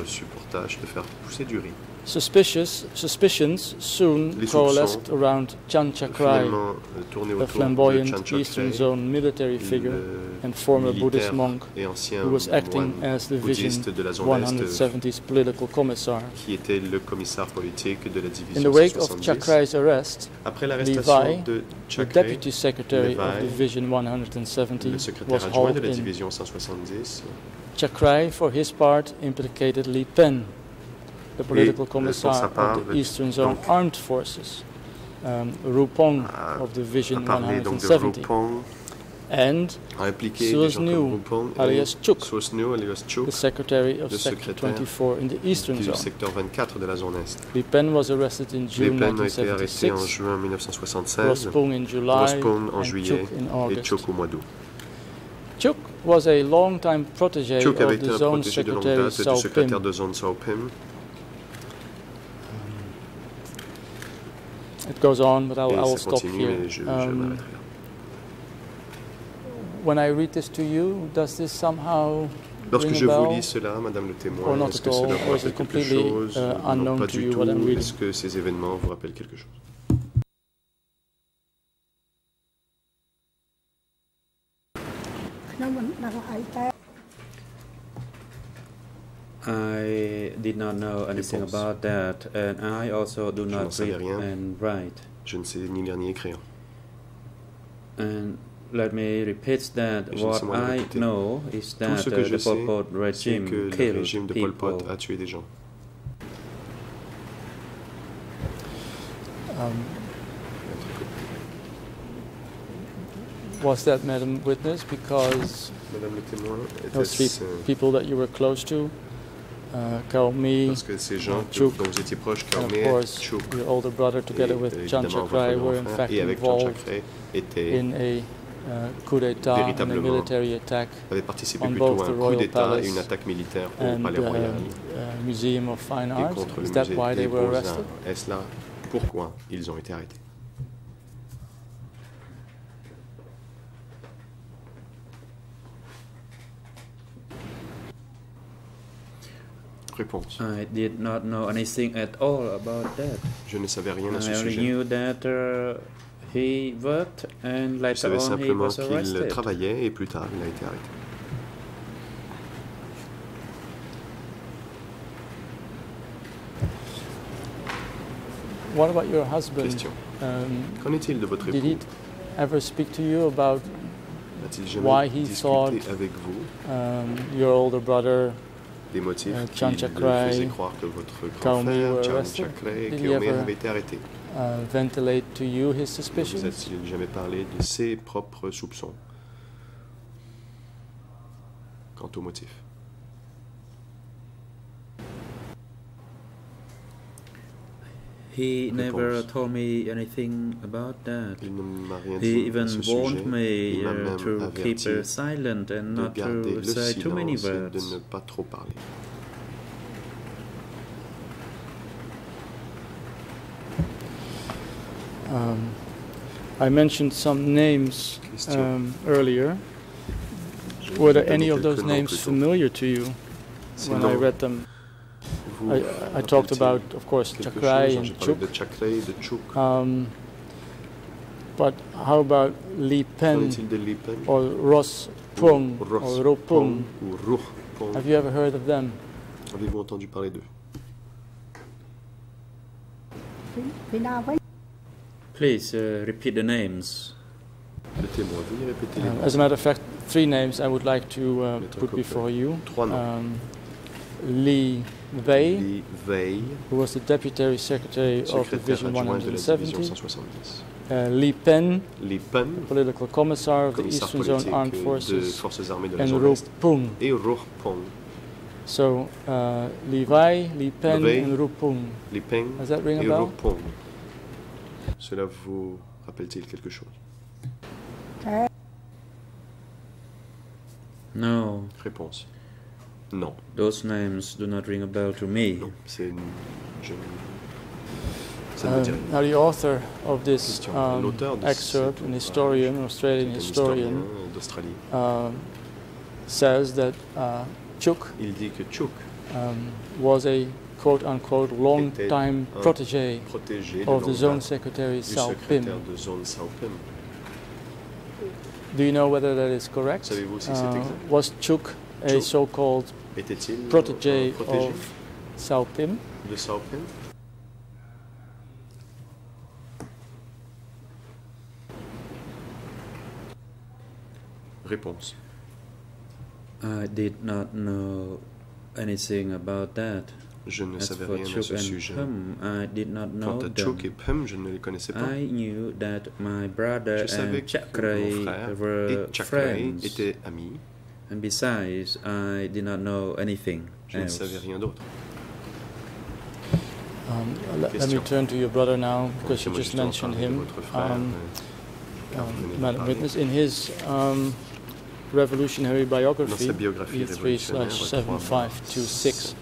Suspicions soon coalesced around Chan Chakrai, a flamboyant Eastern Zone military figure and former Buddhist monk who was acting as the Division 170's political commissar. In the wake of Chakrai's arrest, Levi, the deputy secretary of Division 170, was hauled in. Chakrai, for his part, implicated Li Pen, the political commissar of the Eastern Zone Armed Forces, Rupong of Division 170, and Suosnu alias Chuk, the secretary of Sector 24 in the Eastern Zone. Li Pen was arrested in June 1976, Rospong in July, and Chuk in August. Chuk was a long-time protege of the Zone Secretary Sao Pim. It goes on, but I'll stop here. When I read this to you, does this somehow Lorsque je vous lis cela, Madame le témoin, est-ce que cela vous rappelle quelque chose ou pas du tout? Est-ce que ces événements vous rappellent quelque chose? I did not know anything about that, and I also do not read and write. Je ne sais ni lire ni écrire. And let me repeat that what I know is that the Pol Pot regime killed people. A tué des gens. Was that, Madam Witness, because those three people that you were close to, Kao Mi, Chuk, and of course your older brother together with Chan Chakrai were in fact involved in a coup d'etat and a military attack on both the Royal Palace and the Museum of Fine Arts? Is that why they were arrested? Est-ce là pourquoi ils ont été arrêtés? Réponse. I did not know anything at all about that. Je ne savais rien à ce sujet. I knew that he worked and later on he was arrested. Je savais simplement qu'il travaillait et plus tard il a été arrêté. What about your husband? Question. Qu'en est-il de votre époux? Did he ever speak to you about why he thought your older brother des motifs qui faisaient croire que votre grand frère, Chan Chakrai et Kao Mi avaient été arrêtés? Ventilate to you his suspicions? Vous a-t-il jamais parlé de ses propres soupçons quant aux motifs? He never told me anything about that. He even warned me to keep silent and not to say too many words. De ne pas trop parler. I mentioned some names earlier. Were there any of those names familiar to you when I read them? I talked about, of course, Chakrai and Chuk. But how about Li Pen or Rospong or Rupong? Have you ever heard of them? Avez-vous entendu parler d'eux? Please repeat the names. As a matter of fact, 3 names I would like to put before you. Li Wei, who was the Deputy Secretary of Division 170, Li Pen, political commissar of the Eastern Zone Armed Forces, and Ru Pung. So, Li Wei, Li Pen, and Ru Pung. Does that ring a bell? Cela vous rappelle-t-il quelque chose? No. Réponse. Non. Those names do not ring a bell to me. Non, c'est now the author of this excerpt, an historian, an Australian historian, says that Chuk was a quote-unquote long-time protégé of the Zone Secretary Sao Pim. Do you know whether that is correct? Was Chuk a so-called protégé of Sao Pim? Réponse. I did not know anything about that. Je ne savais rien à ce sujet. I did not know Quant à Chuk et Pum, je ne les connaissais pas. I knew that my brother je savais que mon frère et Chakrai étaient amis. And besides, I did not know anything je ne savais rien d'autre. Let me turn to your brother now, because you just mentioned him. Madam Witness, in his revolutionary biography, E3/7526,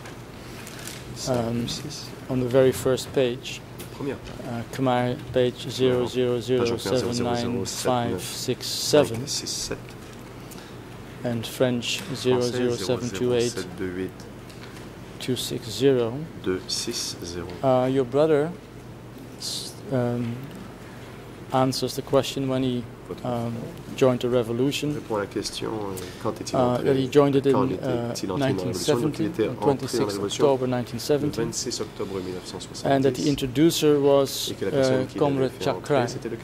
on the very first page, Khmer page 00079567, and French 00728260260. Your brother answers the question when he joined the revolution. That he joined it in 1970, on 26 October 1970, and that the introducer was Comrade Chakrai.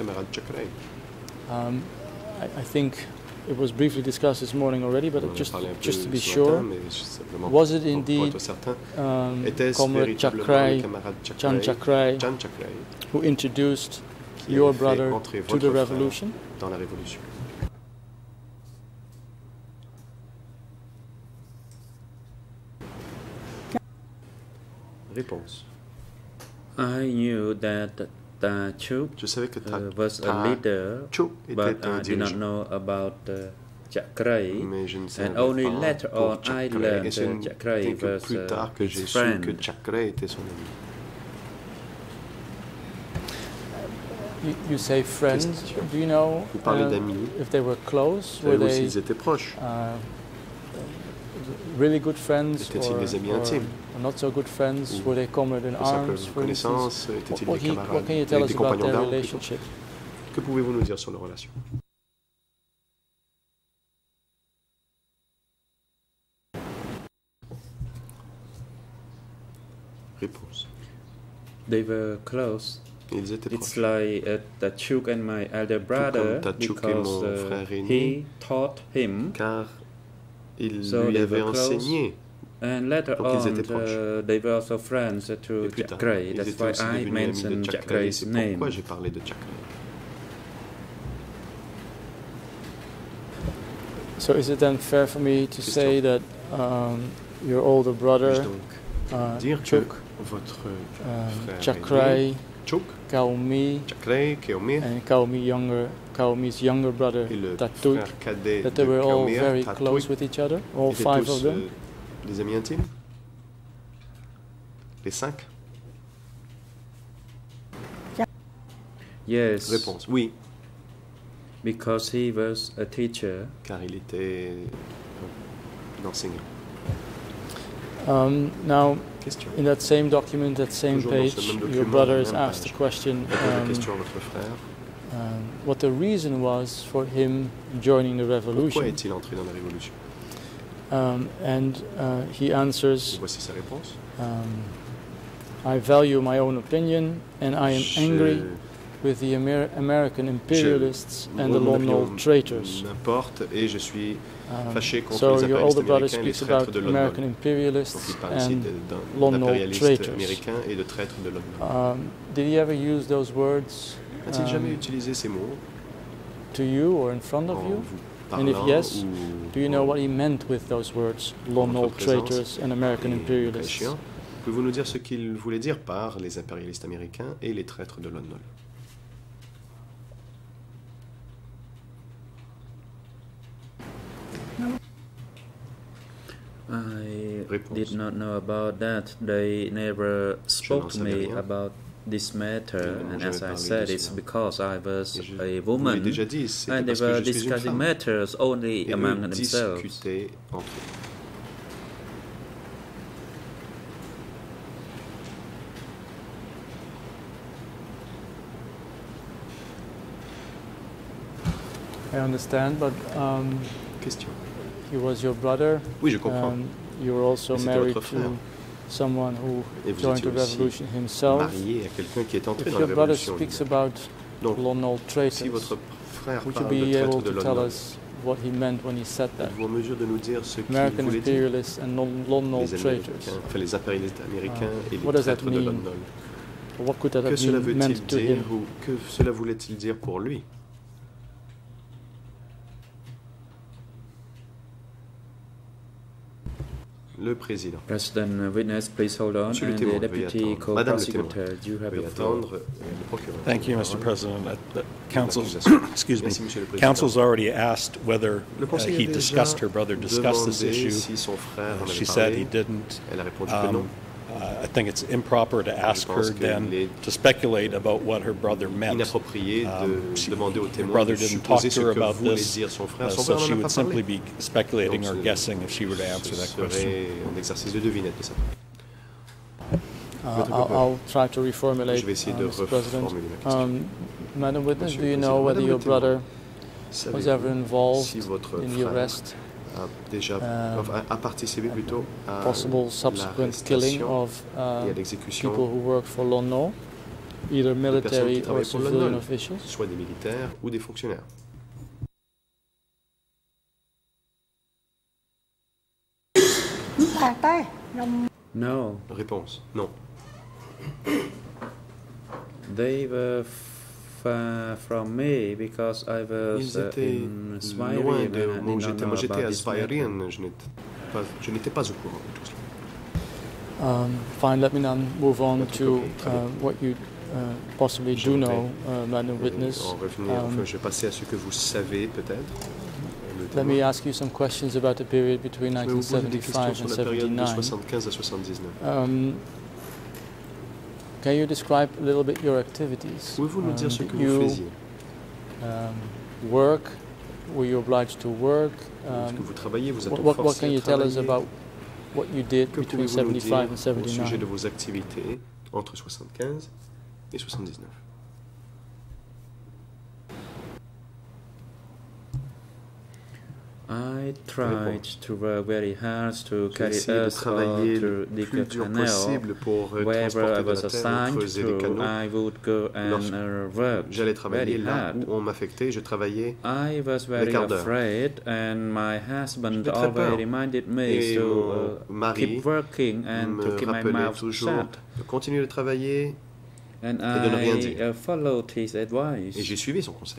I think it was briefly discussed this morning already, but just to be sure, was it indeed Comrade Chakrai, Chan Chakrai, who introduced your brother to the revolution? Dans la révolution. Réponse. I knew that Chuk was a leader, but I did not know about Chakrai, and only later on I learned that Chakrai was his friend. You say friends. Do you know if they were close? Were they really good friends or not so good friends? Were they comrades in arms, for instance? What can you tell us about their relationship? Que pouvez-vous nous dire sur leur relation? Réponse. They were close. Ils étaient proches. It's like that Chuk and my elder brother, because he taught him. Car il lui avait enseigné. And later on, they were also friends to Chakrai. That's why I mentioned Chakrai's name. Pourquoi j'ai parlé de Chakrai? So is it then fair for me to say that your older brother, Chuk, Chakrai, Kaomi, and Kaomi's younger brother, Tatut, that they were all very close with each other, all five of them? Des amis intimes? Les 5? Yes. Réponse, oui. Because he was a teacher. Car il était un enseignant. Now, in that same document, that same page, your brother is asked the question what the reason was for him joining the revolution. Pourquoi est-il entré dans la révolution? And he answers, voici sa réponse. I value my own opinion and I am angry with the American imperialists and the Lon Nol traitors. Et je suis fâché contre so les your older brother américains et les speaks about de American imperialists and Lon Nol traitors. américains et de traîtres de Lon Nol. Did he ever use those words A-t-il jamais utilisé ces mots to you or in front of you? And if yes, do you know what he meant with those words, lone wolf traitors and American imperialists? Pouvez-vous nous dire ce qu'il voulait dire par les impérialistes américains et les traîtres de Lone Wolf? I did not know about that. They never spoke to me about this matter, and as I said, it's because I was a woman, and they were discussing matters only among themselves. I understand, but he was your brother. Oui, je comprends. You were also married to someone who joined the revolution himself. Marié à quelqu'un qui est entré If dans your la brother révolution. speaks about lone wolf traitors, Si votre frère would you parle be de able traître de to Lone tell Wolf, us what he meant when he said that? êtes-vous en mesure de nous dire ce qu'il American voulait dire? imperialists and lone wolf Les traitors. Américains, enfin les impérialistes américains et What les does that traîtres de mean? Lone Wolf. What could that Que have cela meant veut-il to dire him? ou que cela voulait-il dire pour lui? Le président. President, witness, please hold on. Monsieur le And témoin, the veuillez deputy attendre. Madame le témoin, co-prosecutor, you have veuillez the floor. attendre. Le procureur. Thank you, Mr. President. The council's, excuse me, Merci, Monsieur le Président. council's already asked whether Le conseil he a déjà discussed, her brother discussed this demandé issue. si son frère en She avait said parlé. he didn't. Elle a répondu que non. I think it's improper to ask her pense qu'il then est to speculate about what her brother meant. Inapproprié de demander au Her témoin brother de didn't talk supposer to ce her que about voulait this, dire son frère. Son so frère n'en she a would pas simply parlé. be speculating Donc, or guessing if she were to answer that Ce question. serait un exercice de devinette de sa part. I'll try to reformulate, Je vais essayer de Mr. President. reformuler ma question. Madam Witness, Monsieur do you le know Président, whether Madame your le témoin, brother was savez-vous ever involved si votre in the frère arrest, a déjà a participé plutôt à possible subsequent killing l'arrestation of et à l'exécution people who work for Lone Wolf, either de personnes military qui or travaillent pour Lone civilian Wolf, officials? soit des militaires ou des fonctionnaires? No. Réponse, non. They were far from me because I was Ils étaient in loin Swaziland de and I moi où did not j'étais. know Moi j'étais about à this matter. Svairien, je n'étais pas au courant de tout cela. Fine, let me now move on D'accord, to très bien. what you possibly do know, Madam Witness. En revenir, enfin, je vais passer à ce que vous savez peut-être. Let me ask you some questions about the period between Je vais vous poser des questions 1975 sur and la période de 79. 75 à 79. Can you describe a little bit your activities? Pouvez-vous nous dire ce Did que you vous faisiez? Work? Were you obliged to work? Est-ce que vous travaillez, vous êtes What forcé can à you tell us travailler? about what you did Que between pouvez-vous nous 75 and dire au sujet 79? de vos activités entre 75 et 79? I tried to work very hard to J'ai carry essayé de us all travailler le to dig plus a dur canal. possible pour Wherever I transporter de was la terre, assigned creuser les to, canaux. I would go and work J'allais travailler very là hard. où on m'affectait, je travaillais I was very quart d'heure. afraid, and my husband J'avais très peur. always reminded me Et to mon mari keep working and to me keep my rappelait mouth toujours shut. de continuer de travailler And et de ne rien I dire. followed his advice. Et j'ai suivi son conseil.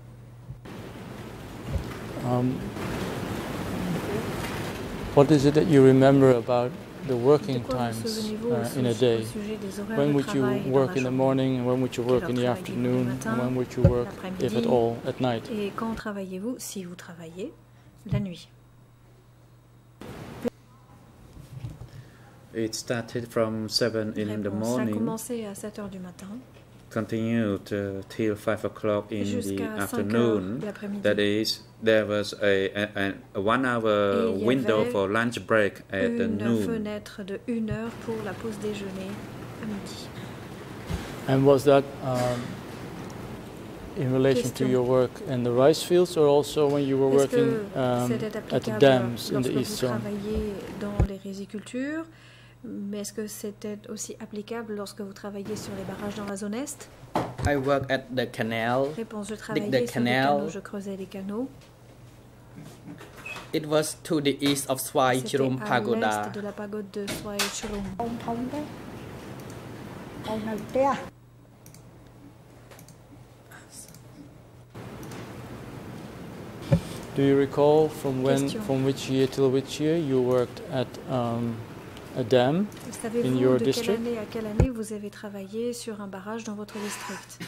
What is it that you remember about the working De quoi vous times souvenez-vous in a au day? sujet des horaires When de would you travail dans work la in the journée? morning, and when would you work in the Quelle heure afternoon, travaillez-vous le and when matin, would you work, if at l'après-midi? all, at night? Et quand travaillez-vous, si vous travaillez, la nuit? It started from 7 in the Réponse. Ça a morning, commencé à 7 heures du matin continued till 5 o'clock in the jusqu'à 5 heures afternoon. de l'après-midi. That is, there was a 1 hour Et il y window avait for lunch break at une noon. fenêtre de 1 heure pour la pause déjeuner à midi. And was that in relation to Question. your work in the rice fields, or also when you were Est-ce working que c'était at the applicable dams in the lorsque East vous Zone? travailliez dans les rizicultures, mais est-ce que c'était aussi applicable lorsque vous travailliez sur les barrages dans la zone Est? I work at the canal. Réponse, je the travaillais sur les canal. canaux, je creusais les canaux. It was to the east of Swai C'était Chirum à Pagoda. l'est de la pagode de Swai Chirum. Do you recall from which year till which year you worked at a dam in your district? Savez-vous de quelle année à quelle année vous avez travaillé sur un barrage dans votre district?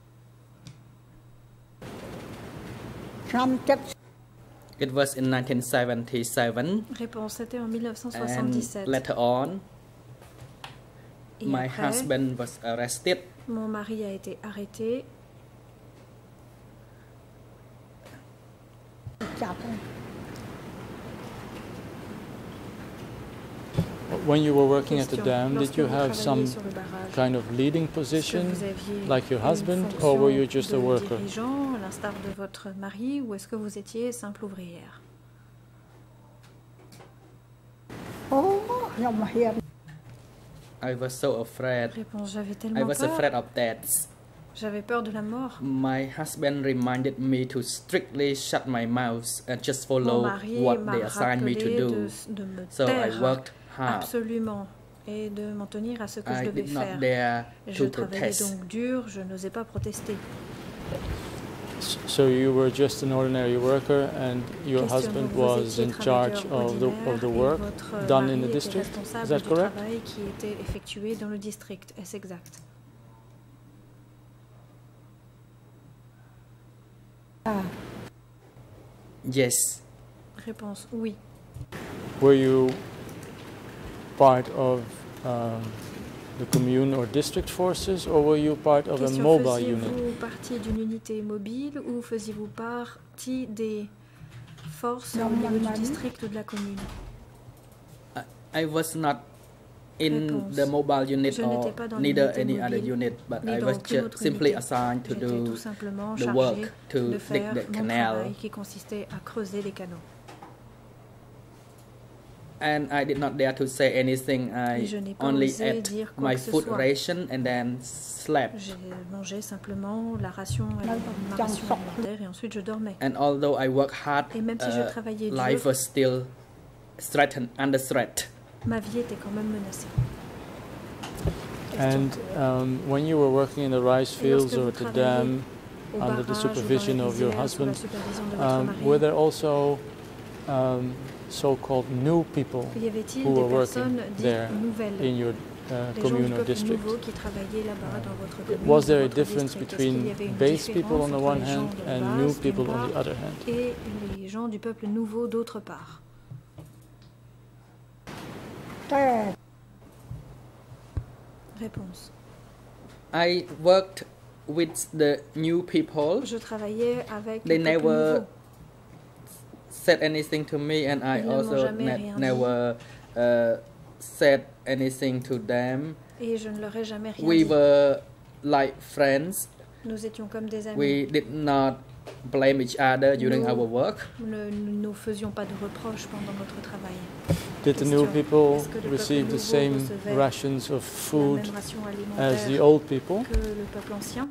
It was in 1977. Réponse, c'était en 1977. And later on, Et my après, husband was arrested. Mon mari a été arrêté. When you were working at the dam, did you have some kind of leading position, like your husband, or were you just a worker? Dirigeant, à l'instar de votre mari, ou est-ce que vous étiez simple ouvrière? I was so afraid. Réponse, j'avais I tellement was peur. afraid of death. J'avais peur de la mort. My husband reminded me to strictly shut my mouth and just follow Mon mari what m'a they assigned me to rappelé do. de me So I taire worked hard. absolument et de m'en tenir à ce que je I devais did not faire. dare Je to travaillais protest. donc dur, je n'osais pas protester. So you were just an ordinary worker, and your Question, husband donc vous was étiez in charge travailleur of the ordinaire work et votre done mari in the était district. Is responsable that du correct? travail qui était effectué dans le district. Est-ce exact? Yes. Réponse, oui. Were you part of the commune or district forces, or were you part of a Question, mobile unit? faisiez-vous partie d'une unité mobile ou faisiez-vous partie des forces au niveau du district ou de la commune? I was not in Réponse. the mobile unit Je or n'étais pas dans neither l'unité any other mobile, unit, but ni I dans was aucune just autre simply unité. assigned to J'étais do tout simplement the chargée work to de dig faire the mon canal. travail qui consistait à creuser les canaux. And I did not dare to say anything. Et I je n'ai pas only osé ate dire quoi my que ce food soit. ration and then slept. J'ai mangé simplement ma ration alimentaire et ensuite je dormais. And although I work hard, Et même si je travaillais dur, life was still threatened, under threat. ma vie était quand même menacée. And when you were working in the rice fields or at the dam au under the barrage, supervision dans la of your rizière, sous la husband, supervision de votre mari, were there also so-called new people y avait-il who des were working personnes there dites nouvelles, in your des gens du commune or peuple district? nouveau qui travaillaient là-bas dans votre commune, Was there dans a votre difference district? Est-ce qu'il y between avait une base people on différence the entre one les gens hand de and new base, people d'une on the part, other hand? et les gens du peuple nouveau d'autre part? Réponse. I worked with the new people. Je travaillais avec They le peuple never nouveau. said anything to me, and I Ils ne m'ont also jamais rien dit. never said anything to them. Et je ne leur ai jamais rien We dit. were like friends. Nous étions comme des amis. We did not blame each other during our work. Nous ne faisions pas de reproches pendant notre travail. Did the new people Est-ce que le receive peuple the nouveau same recevait rations of la food même ration as the alimentaire old people? que le peuple ancien?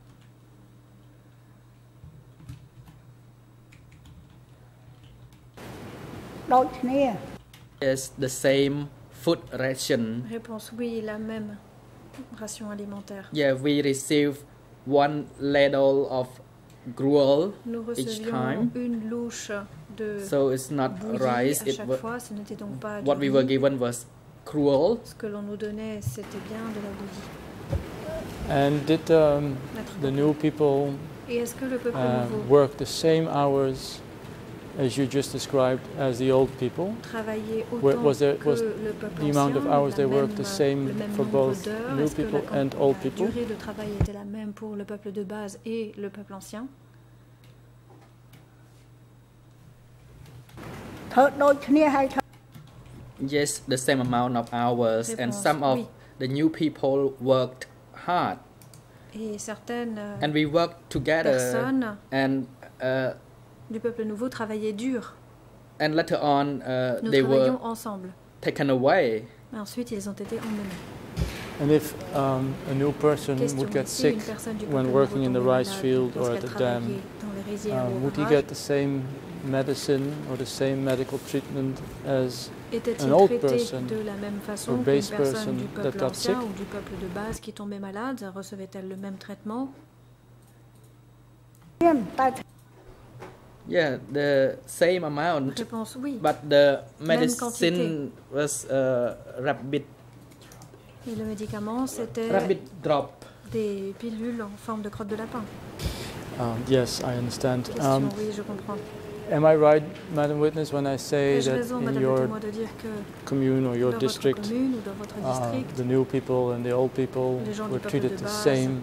Yes, the same food ration. Réponse oui, la même ration alimentaire. Yeah, we receive one ladle of gruel Nous each recevions time. une louche de So it's not bouillie rice. à It chaque was fois. Ce n'était donc pas what du we were riz. given was gruel. Ce que l'on nous donnait, c'était bien de la bouillie. And did the new people Et est-ce que le peuple nouveau work the same hours as you just described as the old people? travaillait autant Was que was le peuple the amount of ancien, hours they le worked the same même for nombre both d'heures? new Est-ce que people and old la people? durée de travail était la même pour le peuple de base et le peuple ancien? Yes, the same amount of hours, and Réponse, some of oui. the new people worked hard, Et certaines and we worked together. personnes And du peuple nouveau travaillaient dur. and later on, Nous they were travaillions ensemble. taken away. Mais ensuite, ils ont été emmenés. And if a new person Question, would get si sick une personne du when peuple working in the nouveau rice tombait field malade or at lorsqu'elle the dam, travaillait dans les rizières ou au would he barrage, get the same medicine or the same medical treatment as était-il an old traité person de la même façon or qu'une base personne person du that peuple got sick? ancien ou du peuple de base qui tombait malade? Recevait-elle le même traitement? Yeah, the same amount. Réponse oui. But the medicine was rabbit. Et le médicament, c'était rabbit drop. Des pilules en forme de crotte de lapin. Yes, I understand. Oui, je comprends. Am I right, Madam Witness, when I say that in your commune or your district, the new people and the old people were treated the same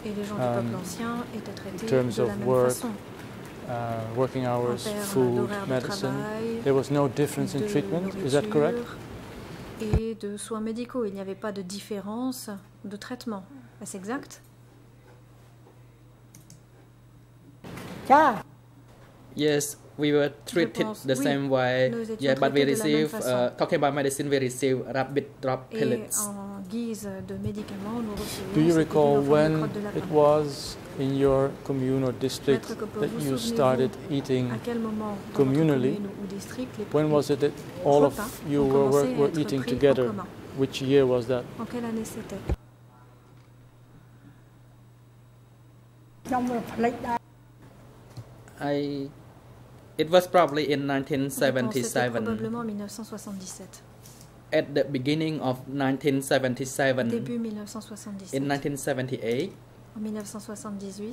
in terms of work, working hours, food, medicine? There was no difference in treatment, is that correct? Et de soins médicaux, il n'y avait pas de différence de traitement. Est-ce exact? Yes, we were treated the same way. Yeah, but we receive, talking about medicine, we receive rabbit drop pellets. En guise de médicaments, nous recevons. Do you recall when it was in your commune or district that you started eating communally? When was it that all of you were eating together? Which year was that? En quelle année c'était? It was probably in 1977. Probablement en 1977. At the beginning of 1977. Début 1977. In 1978. En 1978.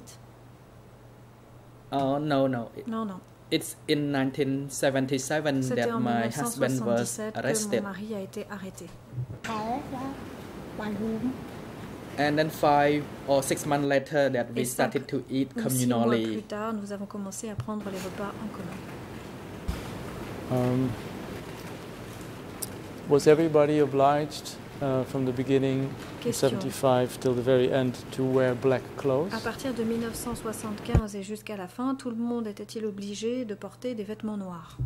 Oh no. Non. It's in 1977 that my husband was arrested. Mon mari a été arrêté. And then 5 or 6 months later that we started to eat communally. 6 mois plus tard, nous avons commencé à prendre les repas en commun. Was everybody obliged from the beginning, 75 till the very end, to wear black clothes? À partir de 1975 et jusqu'à la fin, tout le monde était-il obligé de porter des vêtements noirs?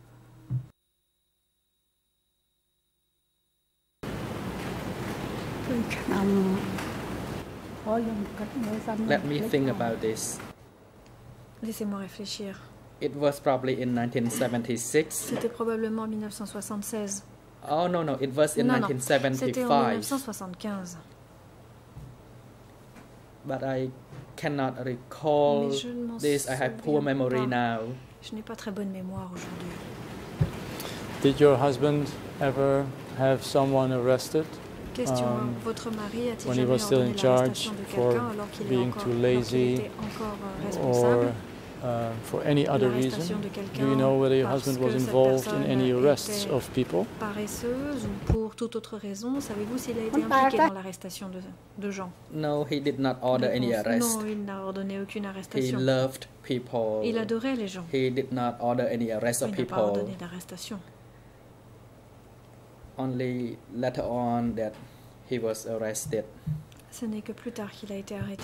Let me think about this. Laissez-moi réfléchir. It was probably in 1976. C'était probablement en 1976. Oh no, it was in 1975. C'était en 1975. But I cannot recall this. I have poor memory now. Je n'ai pas très bonne mémoire aujourd'hui. Did your husband ever have someone arrested? Question, votre mari a-t-il when he was still in charge for being too lazy or for any other reason? Do you know whether your husband was involved in any arrests of people? Paresseuse ou pour toute autre raison, savez-vous s'il a été impliqué dans l'arrestation de gens? No, he did not order any arrest. Non, il n'a ordonné aucune arrestation. He loved people. Il adorait les gens. He did not order any arrest of people. Il n'a pas ordonné d'arrestation. Only later on that he was arrested. Ce n'est que plus tard qu'il a été arrêté.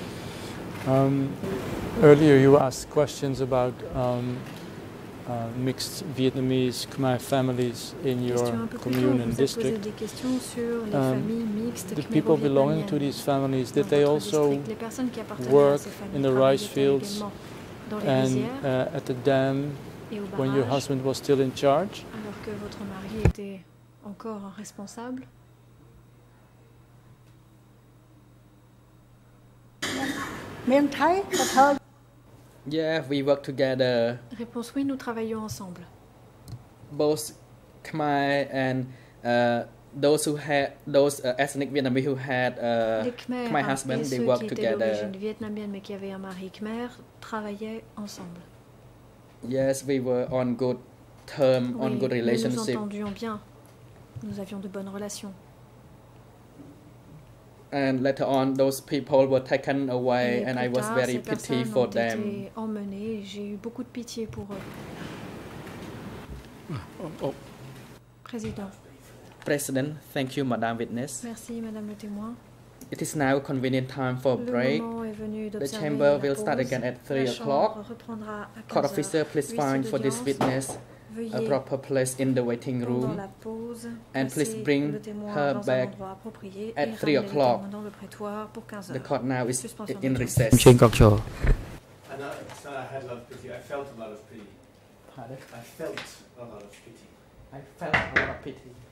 Earlier you asked questions about mixed Vietnamese Khmer families in your commune and district. The people belonging to these families, did they also work in the rice fields and at the dam when your husband was still in charge? Alors que votre mari était encore responsable? Yeah, we work together. Réponse oui, nous travaillons ensemble. Both Khmer and those ethnic Vietnamese who had Khmer husband, they work together. D'origine vietnamienne mais qui avaient un mari Khmer travaillaient ensemble. Yes, we were on good term, on good relationship. Nous nous entendions bien. Nous avions de bonnes relations. And later on, those people were taken away, and I was very pity for them. Emmenés, j'ai eu beaucoup de pitié pour eux. Président. President, thank you, Madam Witness. Merci, Madame le témoin. It is now convenient time for a break. The chamber will start again at 3 o'clock. Court officer, please find for this witness a proper place in the waiting room, and please bring her back at 3 o'clock. The court now is in recess. Trên góc chỗ. I had a lot of pity. I felt a lot of pity. Pardon? I felt a lot of pity. I felt a lot of pity.